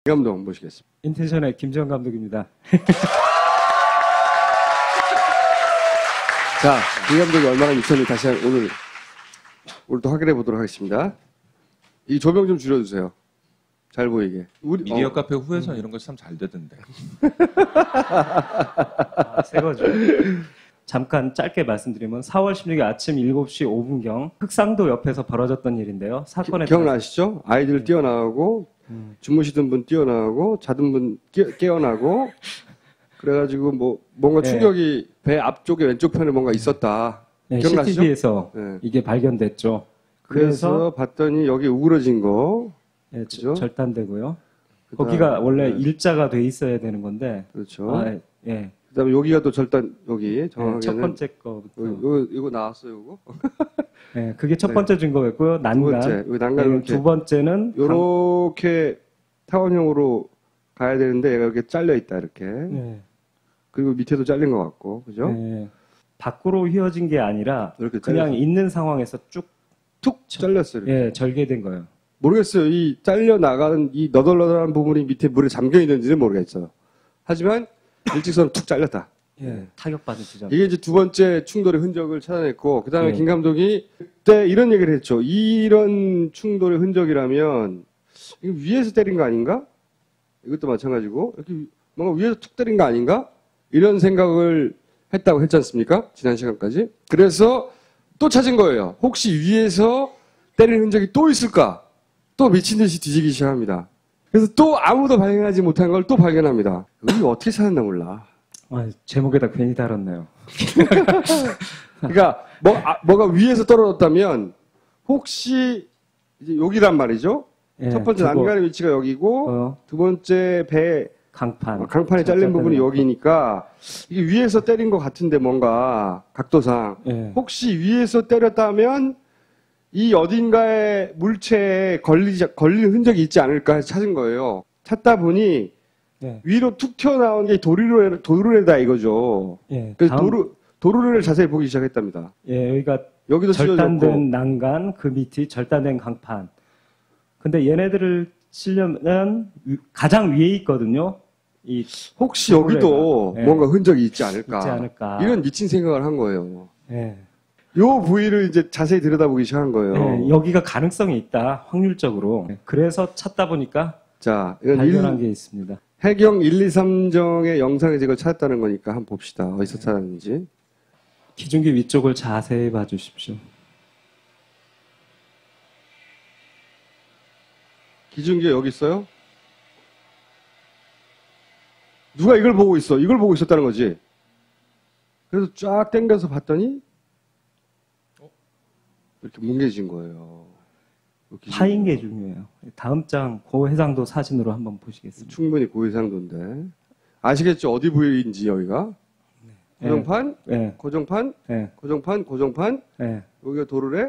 감독 모시겠습니다. 인텐션의 김지현 감독입니다. 자, 이 감독이 얼마나 미쳤는지 다시 오늘 또 확인해 보도록 하겠습니다. 이 조명 좀 줄여주세요. 잘 보이게. 미디어 카페 후에서 이런 거 참 잘 되던데. 새 거죠. 잠깐 짧게 말씀드리면 4월 16일 아침 7시 5분경 흑상도 옆에서 벌어졌던 일인데요. 사건에 기억나시죠? 아이들 뛰어나오고 주무시던 분 뛰어나오고 자던 분 깨어나고 그래가지고 뭐 뭔가 충격이 배 앞쪽에 왼쪽 편에 뭔가 있었다. 기억나시죠? CCTV에서 이게 발견됐죠. 그래서 봤더니 여기 우그러진 거. 그렇죠? 절단되고요. 거기가 원래 일자가 돼 있어야 되는 건데. 그렇죠. 그다음에 여기가 또 절단 여기 정확하게는 첫 번째 거부터. 이거 나왔어요, 이거. 네, 그게 첫 번째 증거였고요. 난간. 두 번째는 이렇게 타원형으로 가야 되는데 얘가 이렇게 잘려 있다 이렇게. 그리고 밑에도 잘린 것 같고, 그죠? 밖으로 휘어진 게 아니라 이렇게 그냥 있는 상황에서 툭 잘렸어요. 이렇게. 절개된 거예요. 모르겠어요. 이 잘려 나가는 이 너덜너덜한 부분이 밑에 물에 잠겨 있는지는 모르겠어요. 하지만 일직선으로 툭 잘렸다. 타격받은 지점. 이게 이제 두 번째 충돌의 흔적을 찾아냈고, 그 다음에 김 감독이 그때 이런 얘기를 했죠. 이런 충돌의 흔적이라면, 이거 위에서 때린 거 아닌가? 이것도 마찬가지고, 이렇게 뭔가 위에서 툭 때린 거 아닌가? 이런 생각을 했다고 했지 않습니까? 지난 시간까지. 그래서 또 찾은 거예요. 혹시 위에서 때린 흔적이 또 있을까? 또 미친 듯이 뒤지기 시작합니다. 그래서 또 아무도 발견하지 못한 걸 또 발견합니다. 이거 어떻게 찾았나 몰라. 제목에다 괜히 달았네요. 그러니까 뭐가 위에서 떨어졌다면 혹시 이제 여기란 말이죠. 첫 번째 난간의 위치가 여기고 두 번째 배 강판이 잘린 부분이 여기니까 이게 위에서 때린 것 같은데 뭔가 각도상 혹시 위에서 때렸다면 이 어딘가에 물체에 걸린 흔적이 있지 않을까 해서 찾은 거예요. 찾다 보니 위로 툭 튀어나온 게 도르래다 이거죠. 그래서 도르래를 자세히 보기 시작했답니다. 여기도 절단된 난간, 그 밑이 절단된 강판. 근데 얘네들을 치려면 가장 위에 있거든요. 혹시 여기도 뭔가 흔적이 있지 않을까. 이런 미친 생각을 한 거예요. 요 부위를 이제 자세히 들여다보기 시작한 거예요. 여기가 가능성이 있다, 확률적으로. 그래서 찾다 보니까 발견한 게 있습니다. 해경 1, 2, 3정의 영상에서 이걸 찾았다는 거니까 한번 봅시다. 어디서 찾았는지. 기중기 위쪽을 자세히 봐주십시오. 기중기가 여기 있어요? 누가 이걸 보고 있어? 이걸 보고 있었다는 거지. 그래서 쫙 당겨서 봤더니 이렇게 뭉개진 거예요. 파인 게 중요해요. 다음 장 고해상도 사진으로 한번 보시겠습니다. 충분히 고해상도인데 아시겠죠? 어디 부위인지 여기가? 고정판, 고정판, 여기가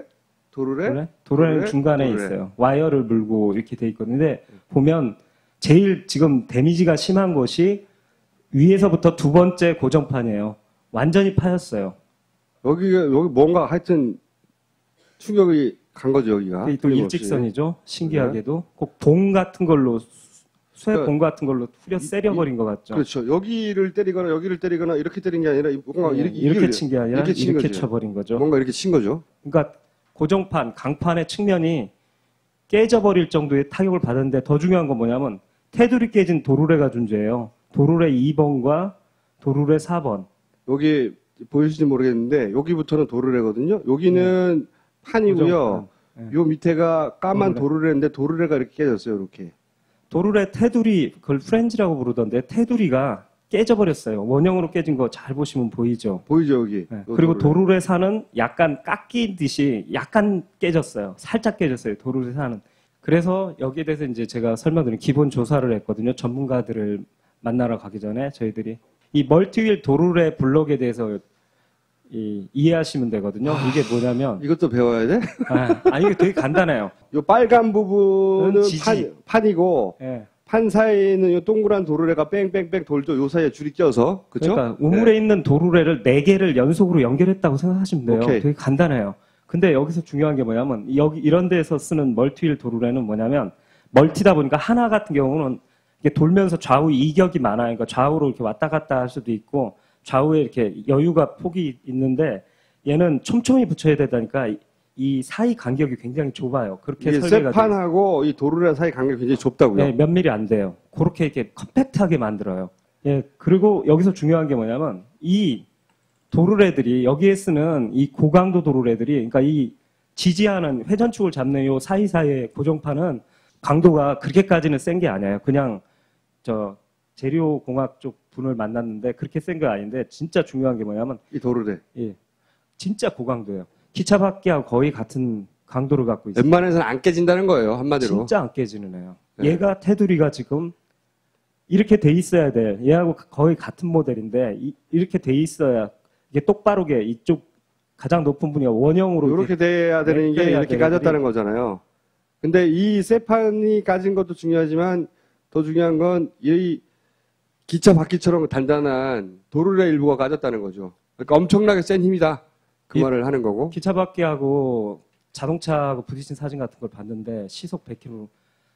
도르래 중간에 있어요. 와이어를 물고 이렇게 돼 있거든요. 근데 보면 제일 지금 데미지가 심한 곳이 위에서부터 두 번째 고정판이에요. 완전히 파였어요. 여기 뭔가 하여튼 충격이 간 거죠, 여기가. 또 일직선이죠. 신기하게도. 꼭 봉 같은 걸로, 쇠봉 같은 걸로 후려 세려버린 것 같죠. 그렇죠. 여기를 때리거나 이렇게 때린 게 아니라 뭔가 이렇게 친 게 아니라 이렇게 쳐버린 거죠. 뭔가 이렇게 친 거죠. 그러니까 고정판, 강판의 측면이 깨져버릴 정도의 타격을 받았는데 더 중요한 건 뭐냐면 테두리 깨진 도르래가 존재해요. 도르래 2번과 도르래 4번. 여기 보이실지 모르겠는데 여기부터는 도르래거든요. 여기는 판이고요. 요 밑에가 까만 도르래인데 도르래가 이렇게 깨졌어요. 이렇게. 도르래 테두리, 그걸 프렌즈라고 부르던데 테두리가 깨져버렸어요. 원형으로 깨진 거 잘 보시면 보이죠? 보이죠, 여기. 그리고 도르래 산은 약간 깎인 듯이 약간 깨졌어요. 살짝 깨졌어요. 도르래 산은. 그래서 여기에 대해서 이제 제가 설명드린 기본 조사를 했거든요. 전문가들을 만나러 가기 전에 저희들이 이 멀티휠 도르래 블럭에 대해서 이해하시면 되거든요. 이게 뭐냐면 이것도 배워야 돼? 이게 되게 간단해요. 요 빨간 부분은 판이고 판 사이에는 요 동그란 도르래가 뺑뺑뺑 돌죠. 요 사이에 줄이 껴서. 그렇죠? 그러니까 우물에 있는 도르래를 4개를 연속으로 연결했다고 생각하시면 돼요. 되게 간단해요. 근데 여기서 중요한 게 뭐냐면 여기 이런 데서 쓰는 멀티휠 도르래는 뭐냐면 멀티다 보니까 하나 같은 경우는 이게 돌면서 좌우 이격이 많아요. 그러니까 좌우로 이렇게 왔다 갔다 할 수도 있고 좌우에 이렇게 여유가 폭이 있는데 얘는 촘촘히 붙여야 되다니까 이 사이 간격이 굉장히 좁아요. 그렇게 설계가 쇠판하고 이 도르래 사이 간격이 굉장히 좁다고요? 네, 몇 미리 안 돼요. 그렇게 이렇게 컴팩트하게 만들어요. 예, 그리고 여기서 중요한 게 뭐냐면 이 도르래들이 여기에 쓰는 이 고강도 도르래들이 그러니까 이 지지하는 회전축을 잡는 요 사이사이의 고정판은 강도가 그렇게까지는 센 게 아니에요. 그냥 저 재료공학 쪽 분을 만났는데 그렇게 센 게 아닌데 진짜 중요한 게 뭐냐면 이 도르래. 예, 진짜 고강도예요. 기차 바퀴하고 거의 같은 강도를 갖고 있어요. 웬만해서는 안 깨진다는 거예요, 한마디로. 진짜 안 깨지는 애요. 네. 얘가 테두리가 지금 이렇게 돼 있어야 돼. 얘하고 거의 같은 모델인데 이렇게 돼 있어야 이게 똑바르게 이쪽 가장 높은 분이 원형으로 이렇게 돼야 되는 게 이렇게 까졌다는 거잖아요. 근데 이 쇠판이 까진 것도 중요하지만 더 중요한 건 이 기차 바퀴처럼 단단한 도르래 일부가 까졌다는 거죠. 그러니까 엄청나게 센 힘이다. 그 말을 하는 거고. 기차 바퀴하고 자동차하고 부딪힌 사진 같은 걸 봤는데 시속 100km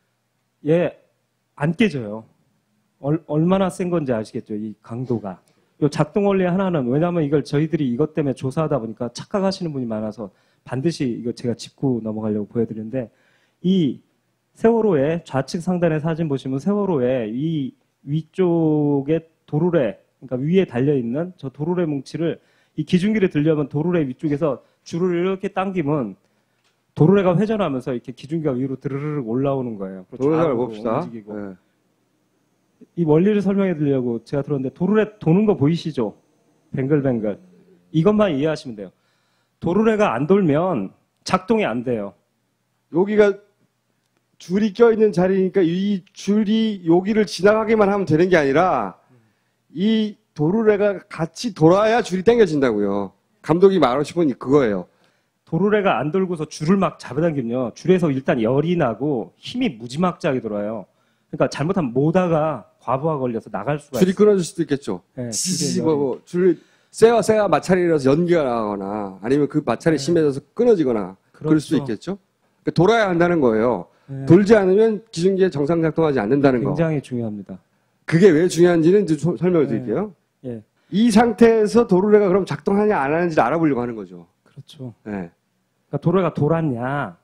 얘 안 깨져요. 얼마나 센 건지 아시겠죠? 이 강도가. 이 작동 원리 하나는 왜냐하면 이걸 저희들이 이것 때문에 조사하다 보니까 착각하시는 분이 많아서 반드시 이거 제가 짚고 넘어가려고 보여드리는데 이 세월호의 좌측 상단의 사진 보시면 세월호의 이 위쪽에 도르래 그러니까 위에 달려있는 저 도르래 뭉치를 이 기중기를 들려면 도르래 위쪽에서 줄을 이렇게 당기면 도르래가 회전하면서 이렇게 기중기가 위로 드르르륵 올라오는 거예요. 도르래를 봅시다. 움직이고. 네. 이 원리를 설명해 드리려고 제가 들었는데 도르래 도는 거 보이시죠? 뱅글뱅글. 이것만 이해하시면 돼요. 도르래가 안 돌면 작동이 안 돼요. 여기가 줄이 껴있는 자리니까 이 줄이 여기를 지나가기만 하면 되는 게 아니라 이 도르래가 같이 돌아야 줄이 당겨진다고요. 감독이 말하고 싶은 게 그거예요. 도르래가 안 돌고서 줄을 막 잡아당기면요. 줄에서 일단 열이 나고 힘이 무지막지하게 돌아요. 그러니까 잘못하면 모다가 과부하 걸려서 나갈 수가 줄이 있어요. 끊어질 수도 있겠죠. 네, 줄 쇠와 마찰이라서 연기가 나거나 아니면 그 마찰이 심해져서 끊어지거나 그럴 수도 있겠죠. 그러니까 돌아야 한다는 거예요. 네. 돌지 않으면 기중기에 정상 작동하지 않는다는 거. 굉장히 중요합니다. 그게 왜 중요한지는 이제 설명을 드릴게요. 예. 이 상태에서 도르래가 그럼 작동하냐 안 하는지를 알아보려고 하는 거죠. 그렇죠. 네. 그러니까 도르래가 돌았냐를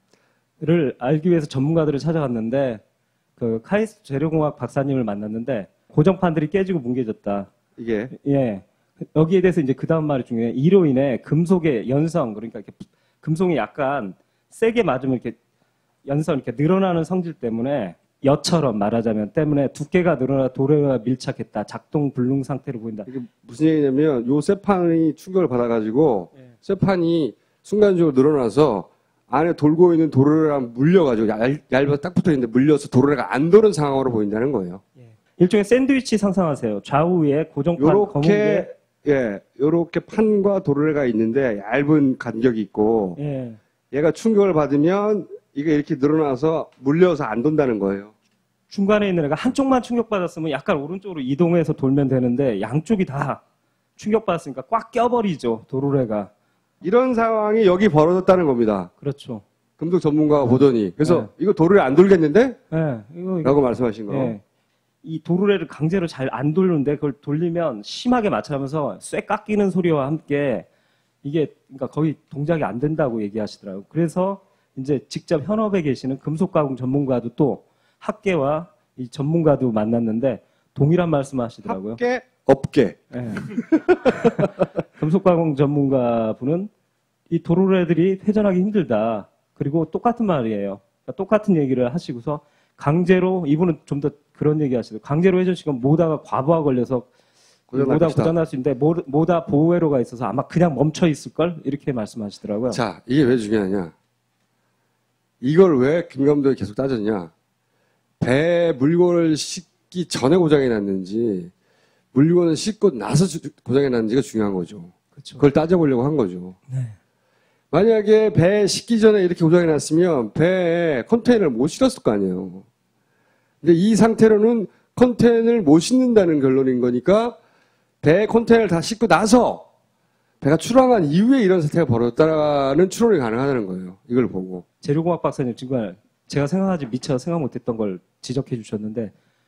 알기 위해서 전문가들을 찾아갔는데 그 카이스트 재료공학 박사님을 만났는데 고정판들이 깨지고 뭉개졌다. 이게 예. 여기에 대해서 이제 그 다음 말이 중요해요. 이로 인해 금속의 연성 그러니까 이렇게 금속이 약간 세게 맞으면 이렇게 연성 이렇게 늘어나는 성질 때문에 여처럼 말하자면 때문에 두께가 늘어나 도르래와 밀착했다. 작동 불능 상태로 보인다. 이게 무슨 얘기냐면 요 쇠판이 충격을 받아가지고 쇠판이 순간적으로 늘어나서 안에 돌고 있는 도르래랑 물려가지고 얇아서 딱 붙어있는데 물려서 도르래가 안 도는 상황으로 보인다는 거예요. 일종의 샌드위치 상상하세요. 좌우에 고정판 검은게 요렇게 판과 도르래가 있는데 얇은 간격이 있고 얘가 충격을 받으면 이게 이렇게 늘어나서 물려서 안 돈다는 거예요. 중간에 있는 애가 한쪽만 충격받았으면 약간 오른쪽으로 이동해서 돌면 되는데 양쪽이 다 충격받았으니까 꽉 껴버리죠. 도르래가. 이런 상황이 여기 벌어졌다는 겁니다. 그렇죠. 금속 전문가가 보더니 그래서 이거 도르래 안 돌겠는데? 라고 말씀하신 거. 이 도르래를 강제로 잘 안 돌리는데 그걸 돌리면 심하게 마찰하면서 쇠 깎이는 소리와 함께 이게 그러니까 거의 동작이 안 된다고 얘기하시더라고요. 그래서 이제 직접 현업에 계시는 금속 가공 전문가도 또 학계와 이 전문가도 만났는데 동일한 말씀하시더라고요. 학계, 업계. 금속 가공 전문가분은 이 도르래들이 회전하기 힘들다. 그리고 똑같은 말이에요. 그러니까 똑같은 얘기를 하시고서 강제로 이분은 좀 더 그런 얘기 하시더라고요. 강제로 회전시키면 모다가 과부하 걸려서 모다 고장날 수 있는데 모다 보호회로가 있어서 아마 그냥 멈춰 있을걸? 이렇게 말씀하시더라고요. 자, 이게 왜 중요하냐. 이걸 왜 김 감독이 계속 따졌냐. 배에 물건을 싣기 전에 고장이 났는지 물건을 싣고 나서 고장이 났는지가 중요한 거죠. 그렇죠. 그걸 따져보려고 한 거죠. 네. 만약에 배에 싣기 전에 이렇게 고장이 났으면 배에 컨테이너를 못 실었을 거 아니에요. 근데 이 상태로는 컨테이너를 못 싣는다는 결론인 거니까 배에 컨테이너를 다 싣고 나서 배가 출항한 이후에 이런 사태가 벌어졌다는 추론이 가능하다는 거예요. 이걸 보고. 재료공학 박사님 정말 제가 미처 생각 못했던 걸 지적해 주셨는데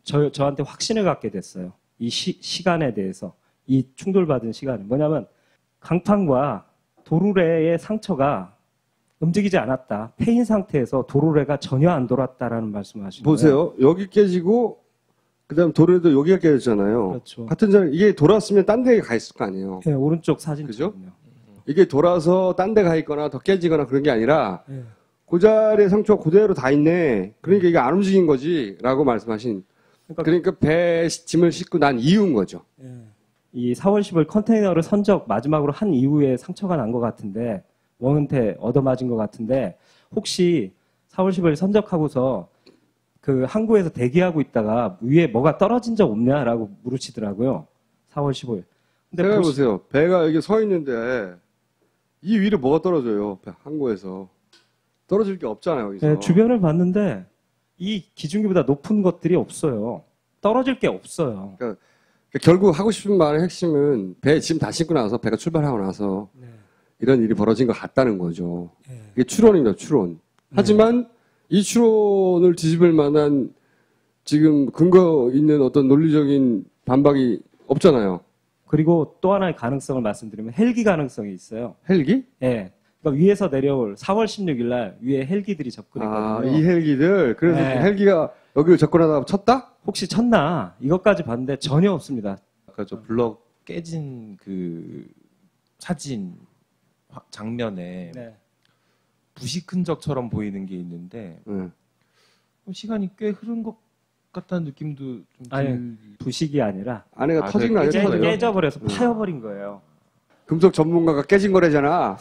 저한테 확신을 갖게 됐어요. 이 시간에 대해서. 이 충돌받은 시간은 뭐냐면 강판과 도르래의 상처가 움직이지 않았다. 패인 상태에서 도르래가 전혀 안 돌았다라는 말씀을 하시는 거예요. 보세요. 여기 깨지고 그다음 도르래도 여기가 깨졌잖아요. 그렇죠. 같은 자리 이게 돌았으면 딴 데에 가 있을 거 아니에요. 네, 오른쪽 사진 그죠? 찍으면. 이게 돌아서 딴 데 가 있거나 더 깨지거나 그런 게 아니라 네. 그 자리에 상처가 그대로 다 있네. 그러니까 이게 안 움직인 거지라고 말씀하신. 그러니까 배에 짐을 싣고 난 이유인 거죠. 네. 이 4월 10일 컨테이너를 선적 마지막으로 한 이후에 상처가 난 것 같은데 원은퇴 얻어맞은 것 같은데 혹시 4월 10일 선적하고서 그 항구에서 대기하고 있다가 위에 뭐가 떨어진 적 없냐라고 물으시더라고요. 4월 15일. 근데 생각해보세요. 배가 여기 서 있는데 이 위로 뭐가 떨어져요? 항구에서. 떨어질 게 없잖아요. 여기서. 네, 주변을 봤는데 이 기준기보다 높은 것들이 없어요. 떨어질 게 없어요. 그러니까 결국 하고 싶은 말의 핵심은 배 짐 다 싣고 나서 배가 출발하고 나서 네. 이런 일이 벌어진 것 같다는 거죠. 네. 이게 추론입니다. 추론. 하지만 이 추론을 뒤집을 만한 지금 근거 있는 어떤 논리적인 반박이 없잖아요. 그리고 또 하나의 가능성을 말씀드리면 헬기 가능성이 있어요. 헬기? 네. 그러니까 위에서 내려올 4월 16일 날 위에 헬기들이 접근했거든요. 이 헬기들. 그래서 네. 그 헬기가 여기를 접근하다가 쳤다? 혹시 쳤나? 이것까지 봤는데 전혀 없습니다. 아까 저 블럭 깨진 그 사진 장면에 네. 부식 흔적처럼 보이는 게 있는데 시간이 꽤 흐른 것 같다는 느낌도 좀 아니, 부식이 아니라 안에가 터진 거 아니에요? 깨져버려서 파여버린 거예요. 금속 전문가가 깨진 거래잖아.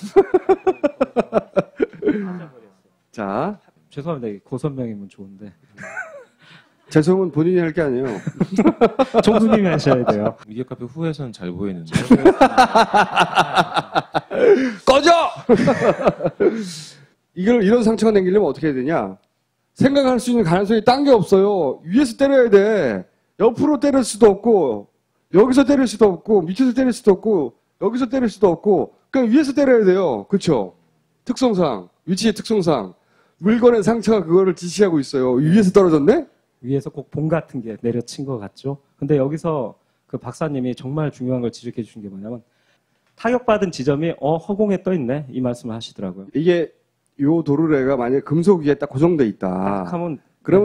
자, 죄송합니다. 고선명이면 좋은데. 죄송은 본인이 할 게 아니에요. 총수님이 하셔야 돼요. 미디어 카페 후에서는 잘 보이는데. 꺼져! 이런 상처가 생기려면 어떻게 해야 되냐? 생각할 수 있는 가능성이 딴 게 없어요. 위에서 때려야 돼. 옆으로 때릴 수도 없고, 여기서 때릴 수도 없고, 밑에서 때릴 수도 없고, 여기서 때릴 수도 없고, 그냥 위에서 때려야 돼요. 그쵸? 특성상, 위치의 특성상. 물건의 상처가 그거를 지시하고 있어요. 위에서 떨어졌네? 위에서 꼭 봉 같은 게 내려친 것 같죠. 근데 여기서 그 박사님이 정말 중요한 걸 지적해 주신 게 뭐냐면 타격받은 지점이 허공에 떠 있네 이 말씀을 하시더라고요. 이게 요 도르래가 만약에 금속 위에 딱 고정돼 있다. 하면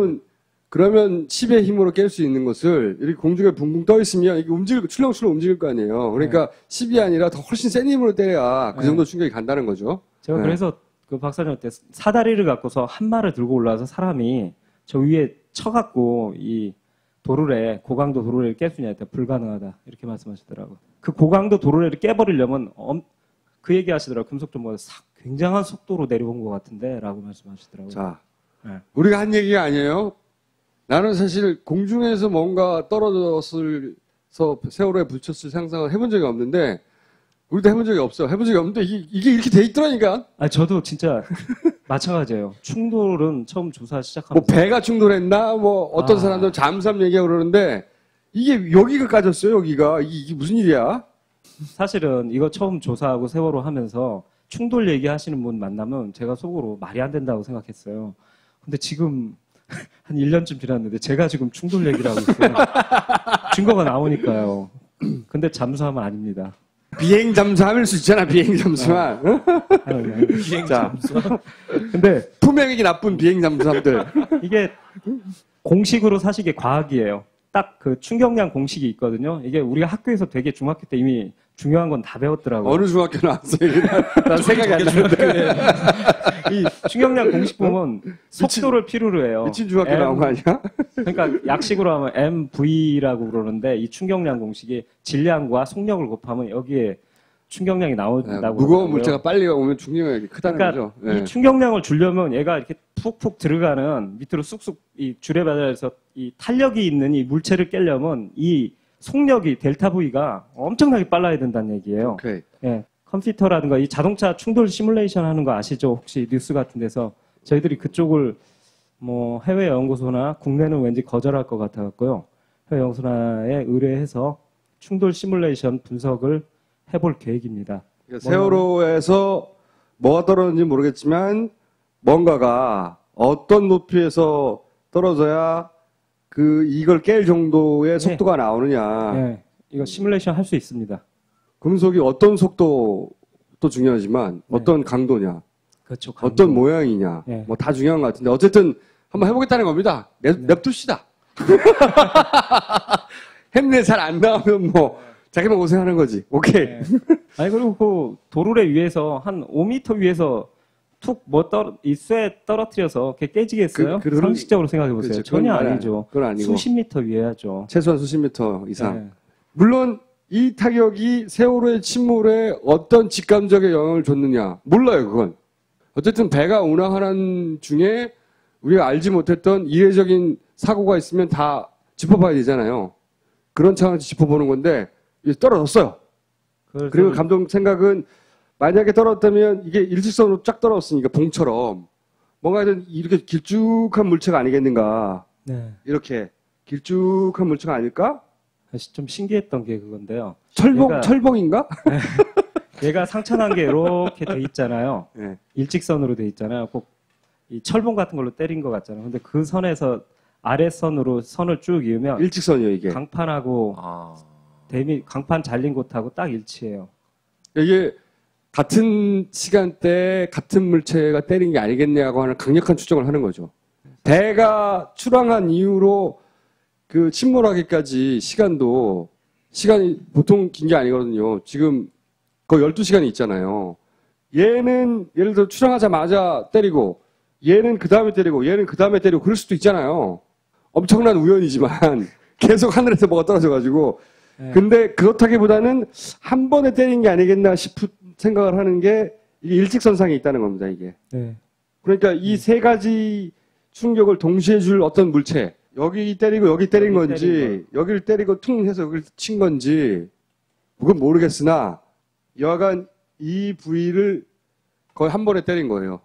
그러면 10의 힘으로 깰 수 있는 것을 이렇게 공중에 붕붕 떠 있으면 이게 출렁출렁 움직일 거 아니에요. 그러니까 10이 아니라 더 훨씬 센 힘으로 때려야 그 정도 충격이 간다는 거죠. 제가 그래서 그 박사님한테 사다리를 갖고서 한 말을 들고 올라와서 사람이 저 위에 쳐갖고 이 도르래 고강도 도르래를 깰 수 있냐 했더니 불가능하다 이렇게 말씀하시더라고요. 그 고강도 도르래를 깨버리려면 그 얘기하시더라고요. 금속 전문가 굉장한 속도로 내려온 것 같은데라고 말씀하시더라고요. 자, 우리가 한 얘기가 아니에요. 나는 사실 공중에서 뭔가 떨어져서 세월호에 부딪혔을 상상을 해본 적이 없는데 우리도 해본 적이 없어. 해본 적이 없는데 이게 이렇게 돼 있더라니까. 저도 진짜 마찬가지예요. 충돌은 처음 조사 시작하면서 뭐 배가 충돌했나 뭐 어떤 사람들은 잠수함 얘기하고 그러는데 이게 여기가 까졌어요. 여기가 이게 무슨 일이야? 사실은 이거 처음 조사하고 세월호 하면서 충돌 얘기하시는 분 만나면 제가 속으로 말이 안 된다고 생각했어요. 근데 지금 한 1년쯤 지났는데 제가 지금 충돌 얘기를 하고 있어요. 증거가 나오니까요. 근데 잠수함은 아닙니다. 비행 잠수함일 수 있잖아. 비행 잠수함. 비행 잠수함. 근데 품행이 나쁜 비행 잠수함들. 이게 공식으로 사실 이게 과학이에요. 딱 그 충격량 공식이 있거든요. 이게 우리가 학교에서 되게 중학교 때 이미 중요한 건 다 배웠더라고요. 어느 중학교 나왔어요? 난 생각이 안 나는데. 이 충격량 공식 보면 속도를 필요로 해요. 미친 중학교 나온 거 아니야? 그러니까 약식으로 하면 MV라고 그러는데 이 충격량 공식이 질량과 속력을 곱하면 여기에 충격량이 나온다고. 무거운 물체가 빨리 오면 충격량이 크다는 그러니까 거죠. 네. 이 충격량을 주려면 얘가 이렇게 푹푹 들어가는 밑으로 쑥쑥 이 줄에 받아서 이 탄력이 있는 이 물체를 깨려면 이 속력이 델타 V가 엄청나게 빨라야 된다는 얘기예요. 오케이. 예. 컴퓨터라든가 이 자동차 충돌 시뮬레이션 하는 거 아시죠? 혹시 뉴스 같은 데서 저희들이 그쪽을 뭐 해외 연구소나 국내는 왠지 거절할 것 같아 갖고요. 해외 연구소나에 의뢰해서 충돌 시뮬레이션 분석을 해볼 계획입니다. 그러니까 세월호에서 뭐가 떨어졌는지 모르겠지만 뭔가가 어떤 높이에서 떨어져야 이걸 깰 정도의 속도가 나오느냐. 네. 이거 시뮬레이션 할 수 있습니다. 금속이 어떤 속도도 중요하지만 어떤 강도냐. 그렇죠. 강도. 어떤 모양이냐. 뭐 다 중요한 것 같은데 어쨌든 한번 해보겠다는 겁니다. 냅둡시다. 햄내 잘 안 나오면 뭐 자기만 고생하는 거지. 오케이. 아니 그리고 그 도르래 위에서 한 5m 위에서 툭 이 쇠 떨어뜨려서 걔 깨지겠어요? 상식적으로 생각해 보세요. 전혀 아니죠. 그건 아니고. 수십 미터 위에 하죠. 최소한 수십 미터 이상. 물론 이 타격이 세월호의 침몰에 어떤 직감적인 영향을 줬느냐 몰라요. 그건. 어쨌든 배가 운항하는 중에 우리가 알지 못했던 이례적인 사고가 있으면 다 짚어봐야 되잖아요. 그런 차원에서 짚어보는 건데 떨어졌어요. 그리고 감독 생각은 만약에 떨어졌다면 이게 일직선으로 쫙 떨어졌으니까 봉처럼 뭔가 이렇게 길쭉한 물체가 아니겠는가. 이렇게 길쭉한 물체가 아닐까? 좀 신기했던 게 그건데요. 철봉인가? 얘가 상처난 게 이렇게 돼 있잖아요. 일직선으로 돼 있잖아요. 꼭 이 철봉 같은 걸로 때린 것 같잖아요. 근데 그 선에서 아래선으로 선을 쭉 이으면 일직선이요, 이게. 강판하고 강판 잘린 곳하고 딱 일치해요. 이게 같은 시간대에 같은 물체가 때린 게 아니겠냐고 하는 강력한 추정을 하는 거죠. 배가 출항한 이후로 그 침몰하기까지 시간이 보통 긴 게 아니거든요. 지금 거의 12시간이 있잖아요. 얘는 예를 들어 출항하자마자 때리고 얘는 그 다음에 때리고 얘는 그 다음에 때리고 그럴 수도 있잖아요. 엄청난 우연이지만 계속 하늘에서 뭐가 떨어져가지고 근데 그렇다기보다는 한 번에 때린 게 아니겠나 싶은 생각을 하는 게 이게 일직선상에 있다는 겁니다. 이게. 그러니까 이 세 가지 충격을 동시에 줄 어떤 물체 여기 때리고 여기 때린 건지 여기를 때리고 퉁 해서 여기를 친 건지 그건 모르겠으나 여하간 이 부위를 거의 한 번에 때린 거예요.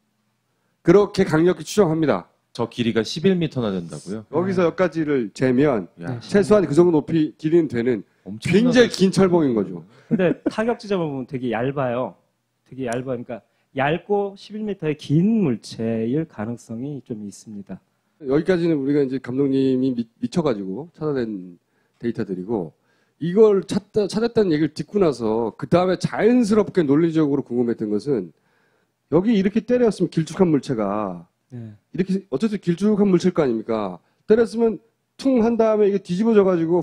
그렇게 강력히 추정합니다. 저 길이가 11m나 된다고요? 여기서 여기까지를 재면 최소한 그 정도 높이 길이는 되는 굉장히 긴 철봉인 거죠. 근데 타격 지점을 보면 되게 얇아요. 되게 얇아요. 그러니까 얇고 11m의 긴 물체일 가능성이 좀 있습니다. 여기까지는 우리가 이제 감독님이 미쳐가지고 찾아낸 데이터들이고 이걸 찾았다는 얘기를 듣고 나서 그 다음에 자연스럽게 논리적으로 궁금했던 것은 여기 이렇게 때렸으면 길쭉한 물체가 이렇게 어쨌든 길쭉한 물체일 거 아닙니까? 때렸으면 퉁 한 다음에 이게 뒤집어져가지고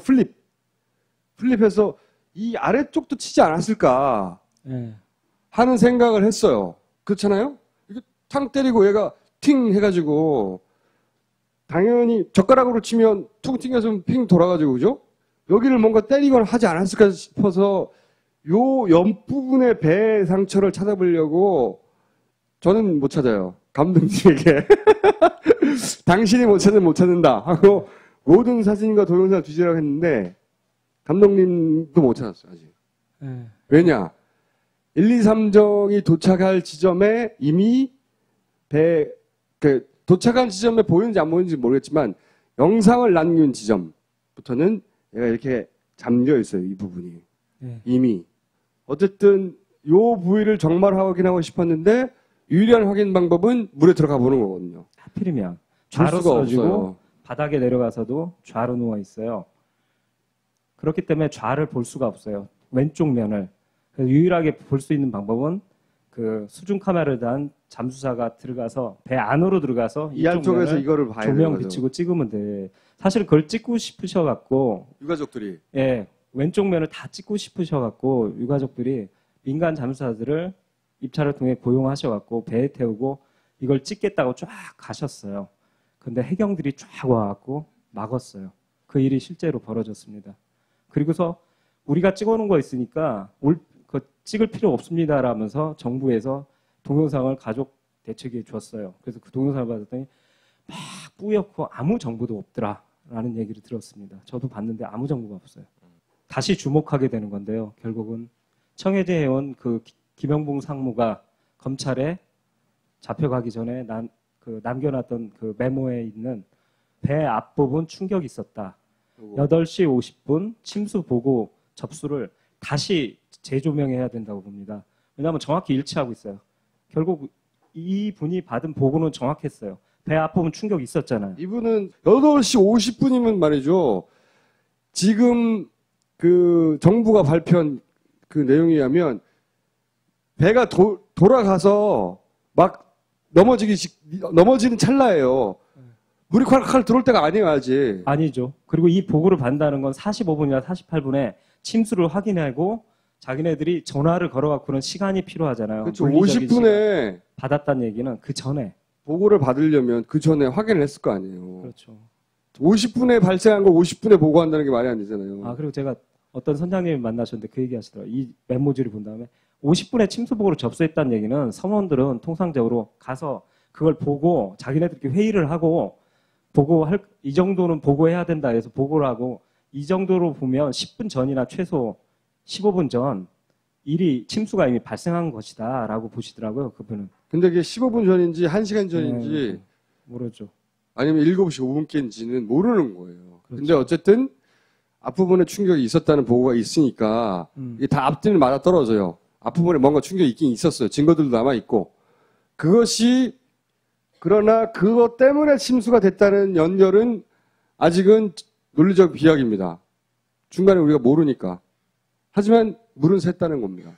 플립해서 이 아래쪽도 치지 않았을까 하는 생각을 했어요. 그렇잖아요? 이게 탕 때리고 얘가 팅 해가지고 당연히 젓가락으로 치면 퉁 튕겨서 핑 돌아가지고 그죠? 여기를 뭔가 때리거나 하지 않았을까 싶어서 요 옆부분의 배 상처를 찾아보려고 저는 못 찾아요. 감독님에게. 당신이 못 찾는다 하고 모든 사진과 동영상을 뒤지라고 했는데 감독님도 못 찾았어요. 아직. 왜냐? 1, 2, 3정이 도착할 지점에 이미 도착한 지점에 보이는지 안 보이는지 모르겠지만 영상을 남긴 지점부터는 얘가 이렇게 잠겨 있어요. 이 부분이. 이미. 어쨌든 요 부위를 정말 확인하고 싶었는데 유일한 확인 방법은 물에 들어가 보는 거거든요. 하필이면 좌로 쓰러지고 바닥에 내려가서도 좌로 누워 있어요. 그렇기 때문에 좌를 볼 수가 없어요. 왼쪽 면을. 그래서 유일하게 볼 수 있는 방법은 그 수중 카메라를 단 잠수사가 들어가서 배 안으로 들어가서 이 안쪽에서 이거를 봐야 조명 비치고 찍으면 돼. 사실 그걸 찍고 싶으셔갖고 유가족들이 왼쪽 면을 다 찍고 싶으셔갖고 유가족들이 민간 잠수사들을 입찰을 통해 고용하셔갖고 배에 태우고 이걸 찍겠다고 쫙 가셨어요. 근데 해경들이 쫙 와갖고 막았어요. 그 일이 실제로 벌어졌습니다. 그리고서 우리가 찍어놓은 거 있으니까 찍을 필요 없습니다라면서 정부에서 동영상을 가족 대책에 줬어요. 그래서 그 동영상을 받았더니 막 뿌옇고 아무 정보도 없더라라는 얘기를 들었습니다. 저도 봤는데 아무 정보가 없어요. 다시 주목하게 되는 건데요. 결국은 청해제 해원 그 김영봉 상무가 검찰에 잡혀가기 전에 남겨놨던 그 메모에 있는 배 앞부분 충격이 있었다. 8시 50분 침수 보고 접수를 다시 재조명해야 된다고 봅니다. 왜냐하면 정확히 일치하고 있어요. 결국 이 분이 받은 보고는 정확했어요. 배 아프면 충격 있었잖아요. 이분은 8시 50분이면 말이죠. 지금 그 정부가 발표한 그 내용에 의하면 배가 돌아가서 막 넘어지는 찰나예요. 물이 콸콸 들어올 때가 아니에요, 아직. 아니죠. 그리고 이 보고를 받는다는 건 45분이나 48분에 침수를 확인하고 자기네들이 전화를 걸어갖고는 시간이 필요하잖아요. 그렇죠. 50분에 받았다는 얘기는 그 전에 보고를 받으려면 그 전에 확인을 했을 거 아니에요. 그렇죠. 50분에 발생한 걸 50분에 보고한다는 게 말이 안 되잖아요. 아, 그리고 제가 어떤 선장님을 만나셨는데 그 얘기 하시더라고요. 이 메모지를 본 다음에 50분에 침수 보고를 접수했다는 얘기는 선원들은 통상적으로 가서 그걸 보고 자기네들끼리 회의를 하고 이 정도는 보고해야 된다 해서 보고를 하고 이 정도로 보면 10분 전이나 최소 15분 전 침수가 이미 발생한 것이다 라고 보시더라고요, 그분은. 근데 그게 15분 전인지 1시간 전인지 모르죠. 아니면 7시 5분께인지는 모르는 거예요. 그렇죠. 근데 어쨌든 앞부분에 충격이 있었다는 보고가 있으니까 이게 다 앞뒤는 맞아 떨어져요. 앞부분에 뭔가 충격이 있긴 있었어요. 증거들도 남아있고. 그러나 그것 때문에 침수가 됐다는 연결은 아직은 논리적 비약입니다. 중간에 우리가 모르니까. 하지만 물은 샜다는 겁니다.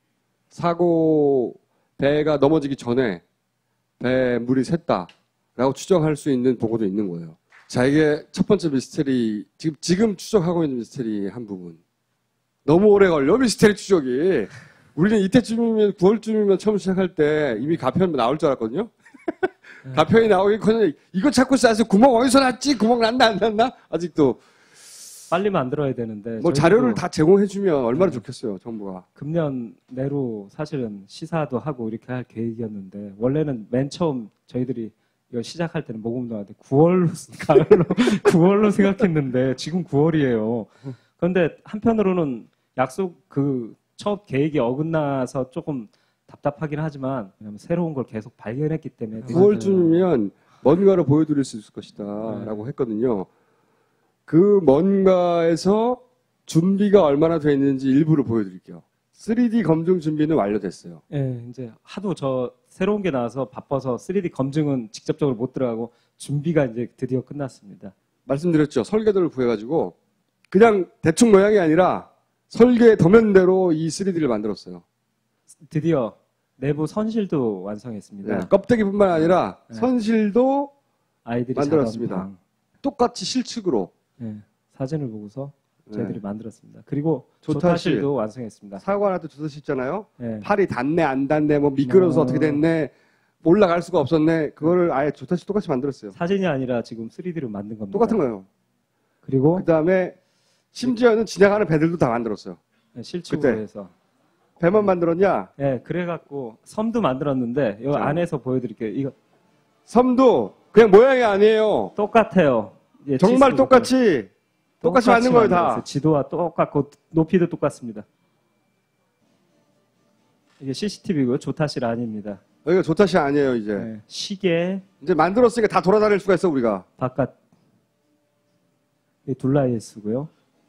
배가 넘어지기 전에 배에 물이 샜다라고 추정할 수 있는 보고도 있는 거예요. 자, 이게 첫 번째 미스테리, 지금 추적하고 있는 미스테리 한 부분. 너무 오래 걸려, 미스테리 추적이. 우리는 이때쯤이면, 9월쯤이면 처음 시작할 때 이미 가편 나올 줄 알았거든요? 가편이 나오기커녕 이거 찾고 싸서 구멍 어디서 났지? 구멍 났나 안 났나? 아직도. 빨리 만들어야 되는데. 뭐 자료를 다 제공해주면 얼마나 좋겠어요, 정부가. 금년 내로 사실은 시사도 하고 이렇게 할 계획이었는데, 원래는 맨 처음 저희들이 이거 시작할 때는 모금동한테 9월로 생각했는데, 지금 9월이에요. 그런데 한편으로는 첫 계획이 어긋나서 조금 답답하긴 하지만, 왜냐면 새로운 걸 계속 발견했기 때문에. 9월쯤이면 뭔가를 보여드릴 수 있을 것이다, 라고 했거든요. 그 뭔가에서 준비가 얼마나 돼 있는지 일부를 보여드릴게요. 3D 검증 준비는 완료됐어요. 네, 이제 하도 새로운 게 나와서 바빠서 3D 검증은 직접적으로 못 들어가고 준비가 이제 드디어 끝났습니다. 말씀드렸죠. 설계도를 구해가지고 그냥 대충 모양이 아니라 설계 도면대로 이 3D를 만들었어요. 드디어 내부 선실도 완성했습니다. 네, 껍데기뿐만 아니라 선실도 아이들이 만들었습니다. 똑같이 실측으로. 네, 사진을 보고서 저희들이 만들었습니다. 그리고 조타실도 완성했습니다. 사관한테 조타실 있잖아요. 네. 팔이 닿네 안 닿네 뭐 미끄러워서 어떻게 됐네 올라갈 수가 없었네. 그거를 아예 조타실 똑같이 만들었어요. 사진이 아니라 지금 3D로 만든 겁니다. 똑같은 거예요. 그리고 그다음에 심지어는 지나가는 배들도 다 만들었어요. 네, 실측으로 해서. 배만 만들었냐? 네, 그래갖고 섬도 만들었는데 이 안에서 보여드릴게요. 이거 섬도 그냥 모양이 아니에요. 똑같아요. 예, 정말 똑같이 만든 거예요, 다. 지도와 똑같고 높이도 똑같습니다. 이게 CCTV고요. 조타실 아닙니다. 여기가 조타실 아니에요, 이제. 네, 시계. 이제 만들었으니까 다 돌아다닐 수가 있어, 우리가. 바깥. 이게 둘라이스고요.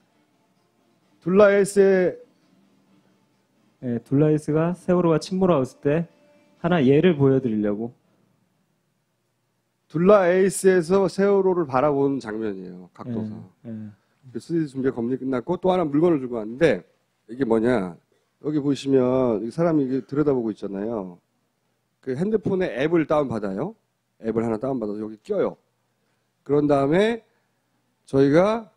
둘라이스가 세월호가 침몰했을 때 하나 예를 보여드리려고. 둘라에이스에서 세월호를 바라보는 장면이에요. 각도사. 3D 준비 검증이 끝났고 또 하나 물건을 들고 왔는데 이게 뭐냐. 여기 보시면 사람이 들여다보고 있잖아요. 그 핸드폰에 앱을 다운받아요. 앱을 하나 다운받아서 여기 껴요. 그런 다음에 저희가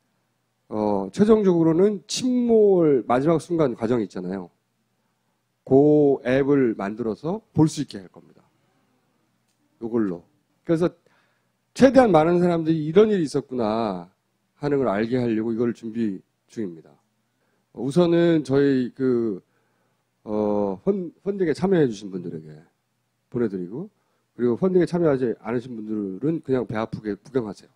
최종적으로는 침몰 마지막 순간 과정이 있잖아요. 그 앱을 만들어서 볼 수 있게 할 겁니다. 이걸로. 그래서 최대한 많은 사람들이 이런 일이 있었구나 하는 걸 알게 하려고 이걸 준비 중입니다. 우선은 저희 펀딩에 참여해 주신 분들에게 보내드리고 그리고 펀딩에 참여하지 않으신 분들은 그냥 배 아프게 구경하세요.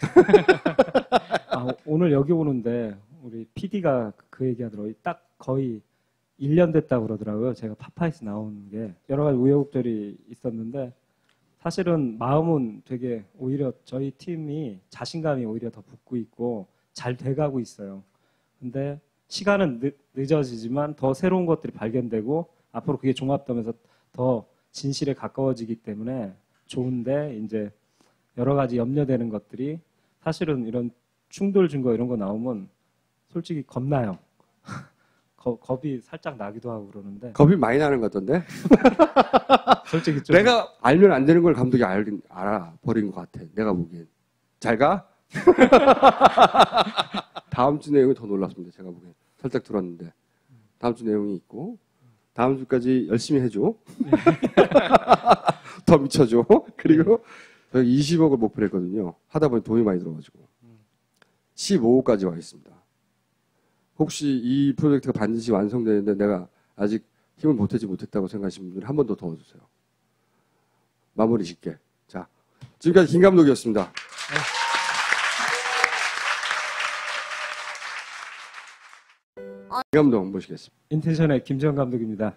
오늘 여기 오는데 우리 PD가 그 얘기하더라고요. 딱 거의 1년 됐다고 그러더라고요. 제가 파파이스 나오는 게 여러 가지 우여곡절이 있었는데 사실은 마음은 되게 오히려 저희 팀이 자신감이 오히려 더 붙고 있고 잘 돼가고 있어요. 근데 시간은 늦어지지만 더 새로운 것들이 발견되고 앞으로 그게 종합되면서 더 진실에 가까워지기 때문에 좋은데 이제 여러 가지 염려되는 것들이 사실은 이런 충돌 증거 이런 거 나오면 솔직히 겁나요. 겁이 살짝 나기도 하고 그러는데. 겁이 많이 나는 것 같던데? 솔직히 좀. 내가 알면 안 되는 걸 감독이 알아버린 것 같아. 내가 보기엔. 잘 가? 다음 주 내용이 더 놀랍습니다. 제가 보기엔. 살짝 들었는데. 다음 주 내용이 있고. 다음 주까지 열심히 해줘. 더 미쳐줘. 그리고 저희 20억을 목표로 했거든요. 하다 보니 돈이 많이 들어가지고. 15억까지 와 있습니다. 혹시 이 프로젝트가 반드시 완성되는데 내가 아직 힘을 보태지 못했다고 생각하시는 분들 한 번 더 도와주세요. 마무리 짓게. 자, 지금까지 김 감독이었습니다. 김 감독 모시겠습니다. 인텐션의 김지현 감독입니다.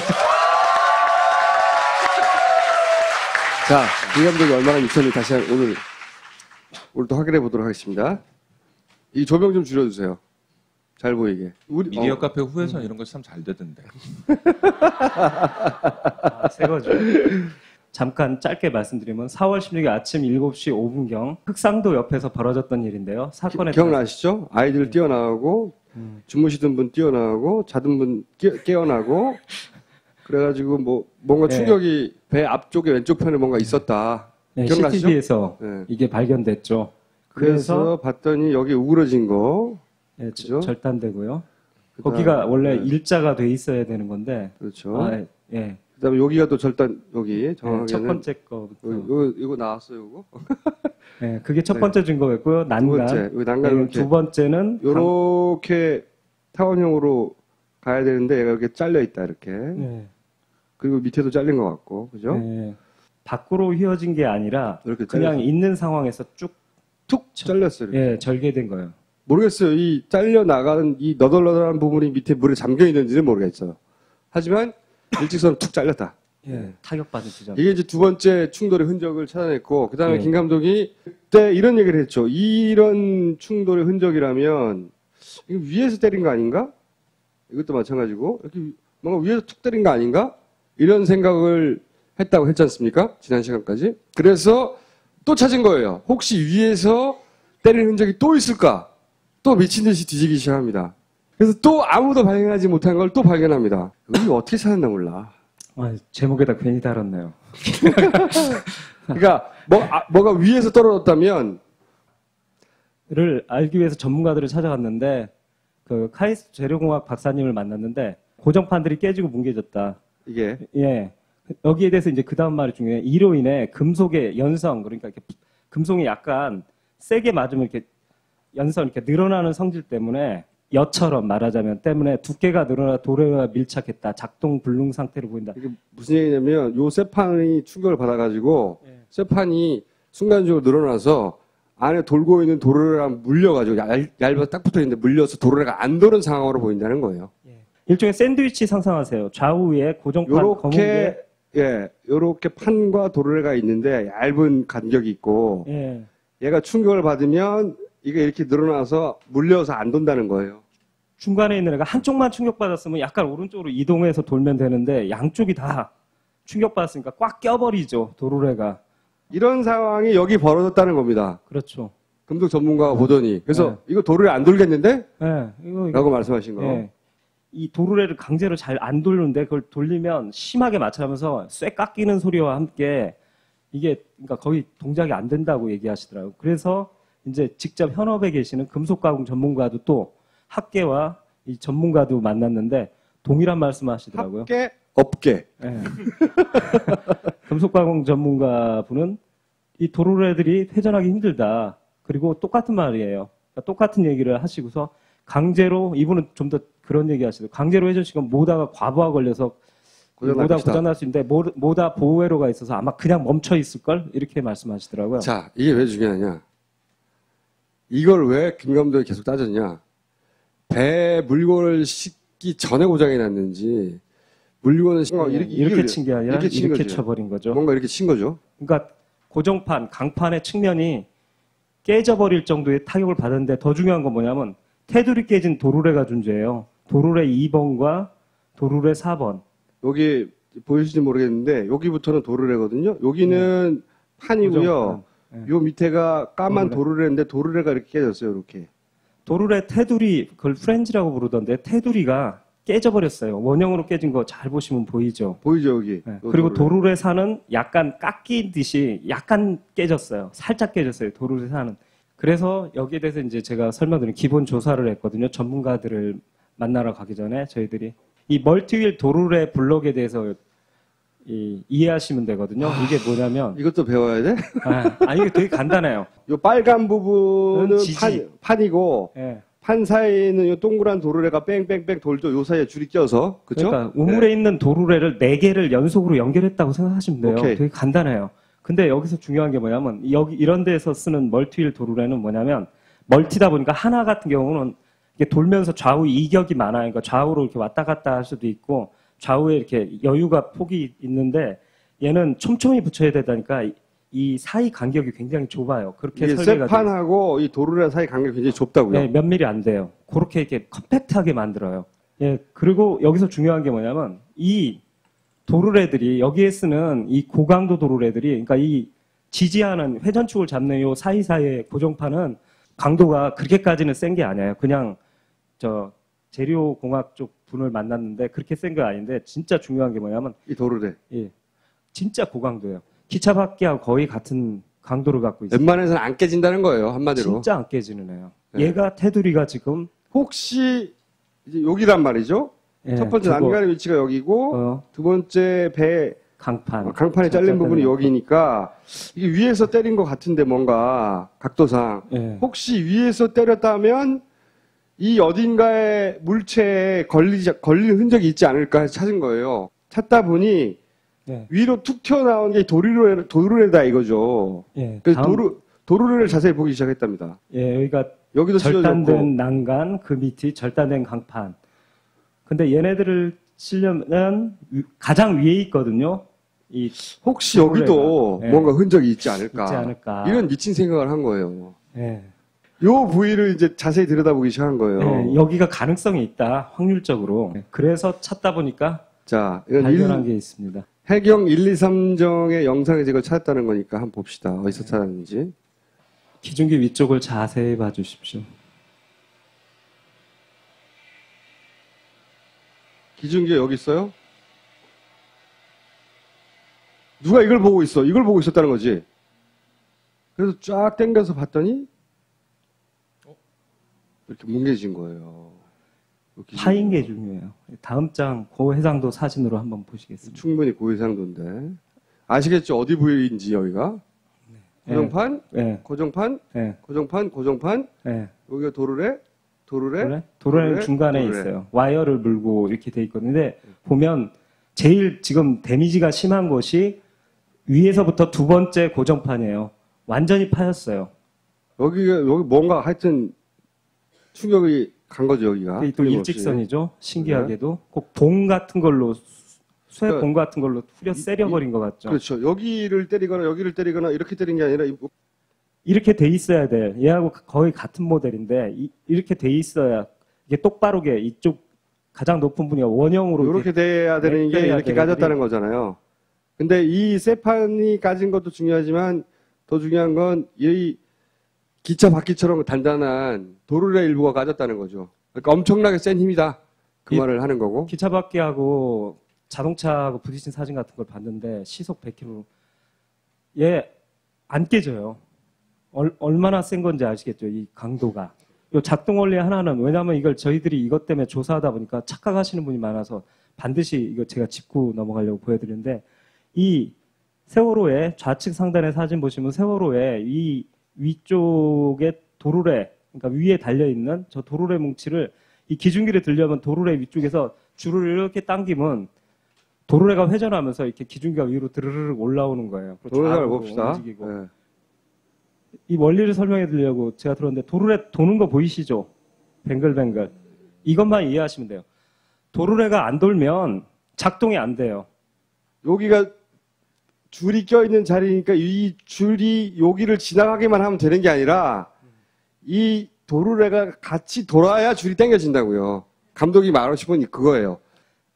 자, 김 감독이 얼마나 미쳤는지 다시 오늘 또 확인해 보도록 하겠습니다. 이 조명 좀 줄여주세요. 잘 보이게. 미디어 카페 후에서 이런 거 참 잘 되던데. 새 거죠. 잠깐 짧게 말씀드리면 4월 16일 아침 7시 5분경 흑상도 옆에서 벌어졌던 일인데요. 사건에 기억나시죠? 아이들 뛰어나오고 주무시던 분 뛰어나오고 자던 분 깨어나고 그래가지고 뭐 뭔가 충격이 배 앞쪽에 왼쪽 편에 뭔가 있었다. 네, 기억나시죠? CCTV에서 이게 발견됐죠. 그래서 봤더니 여기 우그러진 거. 네, 절단되고요. 거기가 원래 일자가 돼 있어야 되는 건데. 그렇죠. 예. 그다음에 여기가 또 절단 여기 정확하게는 첫 번째 거부터. 이거 나왔어요, 이거. 네, 그게 첫 번째 증거였고요. 난간. 두 번째는 이렇게 타원형으로 가야 되는데 얘가 이렇게 잘려 있다 이렇게. 네. 그리고 밑에도 잘린 것 같고, 그죠? 네. 밖으로 휘어진 게 아니라 그냥 있는 상황에서 툭 잘렸어요. 이렇게. 예, 절개된 거예요. 모르겠어요. 이 잘려 나가는 이 너덜너덜한 부분이 밑에 물에 잠겨 있는지는 모르겠어요. 하지만 일직선으로 툭 잘렸다. 예, 타격받은 지점. 이게 이제 두 번째 충돌의 흔적을 찾아냈고, 그 다음에 김 감독이 그때 이런 얘기를 했죠. 이런 충돌의 흔적이라면 이거 위에서 때린 거 아닌가? 이것도 마찬가지고 이렇게 뭔가 위에서 툭 때린 거 아닌가? 이런 생각을 했다고 했지 않습니까? 지난 시간까지. 그래서 또 찾은 거예요. 혹시 위에서 때린 흔적이 또 있을까? 또 미친 듯이 뒤지기 시작합니다. 그래서 또 아무도 발견하지 못한 걸 또 발견합니다. 이거 어떻게 찾았나 몰라. 제목에다 괜히 달았네요. 그러니까 뭐가 위에서 떨어졌다면 를 알기 위해서 전문가들을 찾아갔는데 그 카이스트 재료공학 박사님을 만났는데 고정판들이 깨지고 뭉개졌다. 이게 예. 여기에 대해서 이제 그 다음 말이 중요해요. 이로 인해 금속의 연성, 그러니까 이렇게 금속이 약간 세게 맞으면 이렇게 연성 이렇게 늘어나는 성질 때문에 여처럼 말하자면 때문에 두께가 늘어나 도래와 밀착했다. 작동 불능 상태로 보인다. 이게 무슨 얘기냐면 요 쇠판이 충격을 받아가지고 쇠판이 순간적으로 늘어나서 안에 돌고 있는 도르래랑 물려가지고 얇아서 딱 붙어있는데 물려서 도르래가 안 도는 상황으로 보인다는 거예요. 일종의 샌드위치 상상하세요. 좌우에 고정판 검은게 요렇게 판과 도르래가 있는데 얇은 간격이 있고 얘가 충격을 받으면 이게 이렇게 늘어나서 물려서 안 돈다는 거예요. 중간에 있는 애가 한쪽만 충격받았으면 약간 오른쪽으로 이동해서 돌면 되는데 양쪽이 다 충격받았으니까 꽉 껴버리죠. 도르래가. 이런 상황이 여기 벌어졌다는 겁니다. 그렇죠. 금속 전문가가 보더니 그래서 이거 도르래 안 돌겠는데? 라고 말씀하신 거. 이 도르래를 강제로 잘 안 돌리는데 그걸 돌리면 심하게 마찰하면서 쇠 깎이는 소리와 함께 이게 그러니까 거의 동작이 안 된다고 얘기하시더라고요. 그래서 이제 직접 현업에 계시는 금속 가공 전문가도 또 학계와 이 전문가도 만났는데 동일한 말씀하시더라고요. 학계, 업계. 금속 가공 전문가 분은 이 도르래들이 회전하기 힘들다. 그리고 똑같은 말이에요. 그러니까 똑같은 얘기를 하시고서 강제로 이분은 좀 더 그런 얘기 하시더라고요. 강제로 회전시키면 모다가 과부하 걸려서 모다 고장날 수 있는데 모다 보호회로가 있어서 아마 그냥 멈춰 있을걸? 이렇게 말씀하시더라고요. 자, 이게 왜 중요하냐. 이걸 왜 김 감독이 계속 따졌냐. 배에 물건을 싣기 전에 고장이 났는지 물건을 이렇게 친 게 아니라 이렇게 쳐버린 거죠. 뭔가 이렇게 친 거죠. 그러니까 고정판, 강판의 측면이 깨져버릴 정도의 타격을 받았는데 더 중요한 건 뭐냐면 테두리 깨진 도르래가 존재해요. 도르래 2번과 도르래 4번. 여기 보이실지 모르겠는데 여기부터는 도르래거든요. 여기는 판이고요. 네. 요 밑에가 까만 도르래인데 도르래가 이렇게 깨졌어요. 이렇게. 도르래 테두리, 그걸 프렌즈라고 부르던데 테두리가 깨져버렸어요. 원형으로 깨진 거 잘 보시면 보이죠? 보이죠, 여기. 네. 그리고 도르래 산은 약간 깎인 듯이 약간 깨졌어요. 살짝 깨졌어요. 도르래 산은. 그래서 여기에 대해서 이제 제가 설명드린 기본 조사를 했거든요. 전문가들을 만나러 가기 전에 저희들이. 이 멀티휠 도르래 블록에 대해서 이해하시면 되거든요. 이게 뭐냐면. 이것도 배워야 돼? 이게 되게 간단해요. 요 빨간 부분은 판이고, 네. 판 사이에는 요 동그란 도르래가 뺑뺑뺑 돌죠. 요 사이에 줄이 껴서. 그쵸? 그러니까 우물에 네. 있는 도르래를 4개를 연속으로 연결했다고 생각하시면 돼요. 오케이. 되게 간단해요. 근데 여기서 중요한 게 뭐냐면, 여기 이런 데서 쓰는 멀티휠 도르래는 뭐냐면, 멀티다 보니까 하나 같은 경우는 이게 돌면서 좌우 이격이 많아요. 그러니까 좌우로 이렇게 왔다 갔다 할 수도 있고, 좌우에 이렇게 여유가 폭이 있는데, 얘는 촘촘히 붙여야 되다니까, 이 사이 간격이 굉장히 좁아요. 그렇게 설계가 쇠판하고 이 도르래 사이 간격이 굉장히 좁다고요? 네, 몇 미리 안 돼요. 그렇게 이렇게 컴팩트하게 만들어요. 예, 그리고 여기서 중요한 게 뭐냐면, 이 도르래들이, 여기에 쓰는 이 고강도 도르래들이, 그러니까 이 지지하는 회전축을 잡는 요 사이사이의 고정판은 강도가 그렇게까지는 센 게 아니에요. 그냥 재료공학 쪽 분을 만났는데 그렇게 센 게 아닌데 진짜 중요한 게 뭐냐면 이 도르래. 예, 진짜 고강도예요. 기차 바퀴하고 거의 같은 강도를 갖고 있어요. 웬만해서는 안 깨진다는 거예요, 한마디로. 진짜 안 깨지는 애요. 네. 얘가 테두리가 지금 혹시 이제 여기란 말이죠? 예, 첫 번째 난간의 위치가 여기고 두 번째 배 강판이 잘린 부분이 여기니까 이게 위에서 때린 것 같은데 뭔가 각도상 예. 혹시 위에서 때렸다면 이 어딘가에 물체에 걸린 흔적이 있지 않을까 해서 찾은 거예요. 찾다 보니 예. 위로 툭 튀어나온 게 도르래다 이거죠. 예, 그래서 도르래를 자세히 보기 시작했답니다. 예, 여기도 절단된 난간, 그 밑이 절단된 강판. 근데 얘네들을 치려면 가장 위에 있거든요. 혹시 여기도 예. 뭔가 흔적이 있지 않을까. 이런 미친 생각을 한 거예요. 예. 요 부위를 이제 자세히 들여다보기 시작한 거예요. 예, 여기가 가능성이 있다, 확률적으로. 그래서 찾다 보니까 발견한 게 있습니다. 해경 1, 2, 3정의 영상에 제가 찾았다는 거니까 한번 봅시다. 어디서 찾았는지. 기중기 위쪽을 자세히 봐주십시오. 기중기가 여기 있어요? 누가 이걸 보고 있어? 이걸 보고 있었다는 거지. 그래서 쫙 당겨서 봤더니 이렇게 뭉개진 거예요. 파인 게 중요해요. 다음 장 고해상도 사진으로 한번 보시겠습니다. 충분히 고해상도인데. 아시겠죠? 어디 부위인지 여기가? 고정판? 네. 고정판? 네. 고정판? 네. 여기가 도르래 중간에 있어요. 와이어를 물고 이렇게 돼 있거든요. 근데 보면 제일 지금 데미지가 심한 곳이 위에서부터 두 번째 고정판이에요. 완전히 파였어요. 여기 뭔가 하여튼 충격이 간 거죠, 여기가. 또 일직선이죠. 신기하게도. 꼭 봉 같은 걸로, 쇠봉 같은 걸로 후려 세려버린 것 같죠. 그렇죠. 여기를 때리거나 이렇게 때린 게 아니라 이렇게 돼 있어야 돼. 얘하고 거의 같은 모델인데 이렇게 돼 있어야 이게 똑바르게 이쪽 가장 높은 분이 원형으로 이렇게 돼야 되는 게 이렇게 까졌다는 거잖아요. 근데 이 쇠판이 까진 것도 중요하지만 더 중요한 건 이 기차 바퀴처럼 단단한 도르래 일부가 까졌다는 거죠. 그러니까 엄청나게 센 힘이다. 그 말을 하는 거고. 기차 바퀴하고 자동차하고 부딪힌 사진 같은 걸 봤는데 시속 100km 얘 안 깨져요. 얼마나 센 건지 아시겠죠? 이 강도가. 이 작동 원리 하나는 왜냐하면 이걸 저희들이 이것 때문에 조사하다 보니까 착각하시는 분이 많아서 반드시 이거 제가 짚고 넘어가려고 보여드리는데 이 세월호의 좌측 상단의 사진 보시면 세월호의 이 위쪽에 도르래, 그러니까 위에 달려있는 저 도르래 뭉치를 이 기중기를 들려면 도르래 위쪽에서 줄을 이렇게 당기면 도르래가 회전하면서 이렇게 기중기가 위로 드르르륵 올라오는 거예요. 도르래를 봅시다. 움직이고. 네. 이 원리를 설명해 드리려고 제가 들었는데 도르래 도는 거 보이시죠? 뱅글뱅글. 이것만 이해하시면 돼요. 도르래가 안 돌면 작동이 안 돼요. 여기가 줄이 껴있는 자리니까 이 줄이 여기를 지나가기만 하면 되는 게 아니라 이 도르래가 같이 돌아야 줄이 당겨진다고요. 감독이 말하고 싶은 그거예요.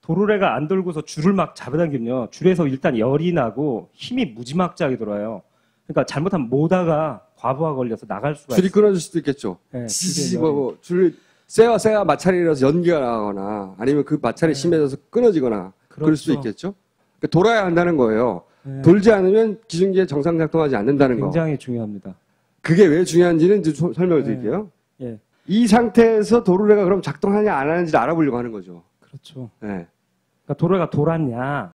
도르래가 안 돌고서 줄을 막 잡아당기면요. 줄에서 일단 열이 나고 힘이 무지막지하게 돌아요. 그러니까 잘못하면 모다가 과부하 걸려서 나갈 수가 줄이 있어요. 끊어질 수도 있겠죠. 네, 줄이 쇠와 마찰이라서 연기가 나거나 아니면 그 마찰이 심해져서 끊어지거나 그렇죠. 그럴 수도 있겠죠. 그러니까 돌아야 한다는 거예요. 네. 돌지 않으면 기중기에 정상 작동하지 않는다는 거. 굉장히 중요합니다. 그게 왜 중요한지는 이제 설명을 드릴게요. 예. 이 상태에서 도르래가 그럼 작동하냐 안 하는지를 알아보려고 하는 거죠. 그렇죠. 네. 그러니까 도르래가 돌았냐